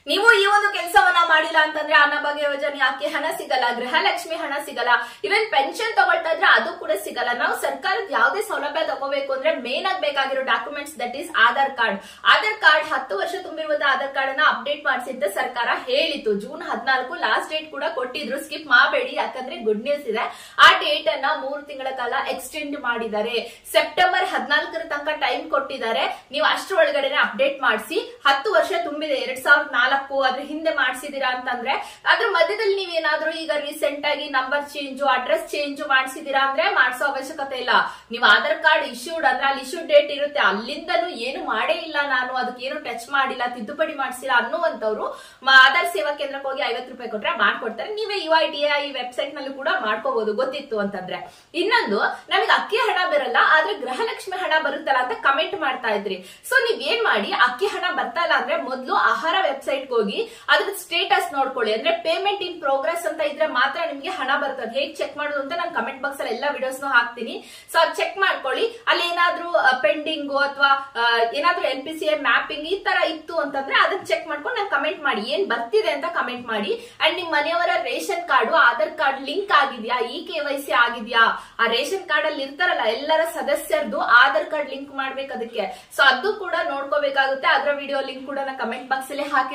ನೀವು ಈ ಒಂದು ಕೆಲಸವನ್ನ ಮಾಡಿಲ್ಲ ಅಂತಂದ್ರೆ ಅನ್ನಭಾಗ್ಯ ಯೋಜನೆ ಅಕ್ಕಿ ಹಣ ಸಿಗಲ್ಲ, ಗೃಹಲಕ್ಷ್ಮಿ ಹಣ ಸಿಗಲ್ಲ, ಇವನ್ ಪೆನ್ಷನ್ ತಗೊಳ್ತಾ ಇದ್ರೆ ಅದು ಕೂಡ ಸಿಗಲ್ಲ. ನಾವು ಸರ್ಕಾರದ ಯಾವುದೇ ಸೌಲಭ್ಯ ತಗೋಬೇಕು ಅಂದ್ರೆ ಮೇನ್ ಆಗಿ ಬೇಕಾಗಿರೋ documents that is Aadhaar card. Aadhaar card 10 ವರ್ಷ ತುಂಬಿರುವಂತಹ ಆಧಾರ್ ಕಾರ್ಡ್ ಅನ್ನ ಅಪ್ಡೇಟ್ ಮಾಡಿಸಿ ಅಂತ ಸರ್ಕಾರ ಹೇಳಿತ್ತು. ಜೂನ್ 14 ಲಾಸ್ಟ್ ಡೇಟ್ ಕೂಡ ಕೊಟ್ಟಿದ್ರು, ಸ್ಕಿಪ್ ಮಾಡಬೇಡಿ ಯಾಕಂದ್ರೆ ಗುಡ್ ನ್ಯೂಸ್ ಇದೆ. ಆ ಡೇಟ್ ಅನ್ನ 3 ತಿಂಗಳ ಕಾಲ ಎಕ್ಸ್ಟೆಂಡ್ ಮಾಡಿದ್ದಾರೆ. ಸೆಪ್ಟೆಂಬರ್ 14 ತನಕ ಟೈಮ್ ಕೊಟ್ಟಿದ್ದಾರೆ. ನೀವು ಅಷ್ಟರ ಒಳಗಡೆ ಅಪ್ಡೇಟ್ ಮಾಡಿಸಿ. 10 ವರ್ಷ ತುಂಬಿದೆ 2004 ಅದ್ರ ಹಿಂದೆ ಮಾಡಿಸಿದೀರಾ ಅಂತಂದ್ರೆ ಅದ್ರ ಮಧ್ಯದಲ್ಲಿ ನೀವೇನಾದ್ರೂ ಈಗ ರೀಸೆಂಟ್ ಆಗಿ ನಂಬರ್ ಚೇಂಜ್, ಅಡ್ರೆಸ್ ಚೇಂಜ್ ಮಾಡಿಸಿದೀರಾ ಅಂದ್ರೆ ಮಾಡಿಸೋ ಅವಶ್ಯಕತೆ ಇಲ್ಲ. ನೀವು ಆಧಾರ್ ಕಾರ್ಡ್ ಇಶ್ಯೂಡ್ ಅಂದ್ರೆ ಅಲ್ಲಿ ಇಶ್ಯೂ ಡೇಟ್ ಇರುತ್ತೆ, ಅಲ್ಲಿಂದನೂ ಏನು ಮಾಡೇ ಇಲ್ಲ, ನಾನು ಅದಕ್ಕೇನು ಟಚ್ ಮಾಡಿಲ್ಲ, ತಿದ್ದುಪಡಿ ಮಾಡಿಸಿಲ್ಲ ಅನ್ನುವಂತವ್ರು ಆಧಾರ್ ಸೇವಾ ಕೇಂದ್ರಕ್ಕೆ ಹೋಗಿ 50 ರೂಪಾಯಿ ಕೊಟ್ರೆ ಮಾಡ್ಕೊಡ್ತಾರೆ. ನೀವೇ UIDAI ವೆಬ್ಸೈಟ್ ನಲ್ಲೂ ಕೂಡ ಮಾಡ್ಕೋಬಹುದು ಗೊತ್ತಿತ್ತು ಅಂತಂದ್ರೆ. ಇನ್ನೊಂದು, ನಮಗೆ ಅಕ್ಕಿ ಹಣ ಬರಲ್ಲ ಆದ್ರೆ ಗೃಹಲಕ್ಷ್ಮಿ ಹಣ ಬರುತ್ತಲ್ಲ ಅಂತ ಕಮೆಂಟ್ ಮಾಡ್ತಾ ಇದ್ರಿ. ಸೊ ನೀವ್ ಏನ್ ಮಾಡಿ, ಅಕ್ಕಿ ಹಣ ಬರ್ತಾ ಇಲ್ಲ ಅಂದ್ರೆ ಮೊದಲು ಆಹಾರ ವೆಬ್ಸೈಟ್ ಹೋಗಿ ಅದ್ರ ಸ್ಟೇಟಸ್ ನೋಡ್ಕೊಳ್ಳಿ. ಅಂದ್ರೆ ಪೇಮೆಂಟ್ ಇನ್ ಪ್ರೋಗ್ರೆಸ್ ಅಂತ ಇದ್ರೆ ಮಾತ್ರ ನಿಮ್ಗೆ ಹಣ ಬರ್ತದೆ. ಹೇಗ್ ಚೆಕ್ ಮಾಡೋದು ಅಂತ ನಾನು ಕಮೆಂಟ್ ಬಾಕ್ಸ್ ಅಲ್ಲಿ ಎಲ್ಲಾ ವಿಡಿಯೋಸ್ ಹಾಕ್ತೀನಿ. ಸೊ ಅದ್ ಚೆಕ್ ಮಾಡ್ಕೊಳ್ಳಿ. ಅಲ್ಲಿ ಏನಾದ್ರೂ ಪೆಂಡಿಂಗ್ ಅಥವಾ ಏನಾದ್ರೂ NPCI ಮ್ಯಾಪಿಂಗ್ ಈ ತರ ಇತ್ತು ಅಂತಂದ್ರೆ ಅದನ್ನ ಚೆಕ್ ಮಾಡ್ಕೊಂಡು ನಾನು ಕಮೆಂಟ್ ಮಾಡಿ, ಏನ್ ಬರ್ತಿದೆ ಅಂತ ಕಮೆಂಟ್ ಮಾಡಿ. ಅಂಡ್ ನಿಮ್ ಮನೆಯವರ ration card, Aadhaar card link ಆಗಿದ್ಯಾ, KYC ಆಗಿದ್ಯಾ, ಆ ರೇಷನ್ ಕಾರ್ಡ್ ಅಲ್ಲಿ ಇರ್ತಾರಲ್ಲ ಎಲ್ಲರ ಸದಸ್ಯರದು ಆಧಾರ್ ಕಾರ್ಡ್ ಲಿಂಕ್ ಮಾಡ್ಬೇಕು ಅದಕ್ಕೆ. ಸೊ ಅದು ಕೂಡ ನೋಡ್ಕೋಬೇಕಾಗುತ್ತೆ. ಅದರ ವಿಡಿಯೋ ಲಿಂಕ್ ಕೂಡ ನಾನು ಕಮೆಂಟ್ ಬಾಕ್ಸ್ ಅಲ್ಲಿ ಹಾಕಿ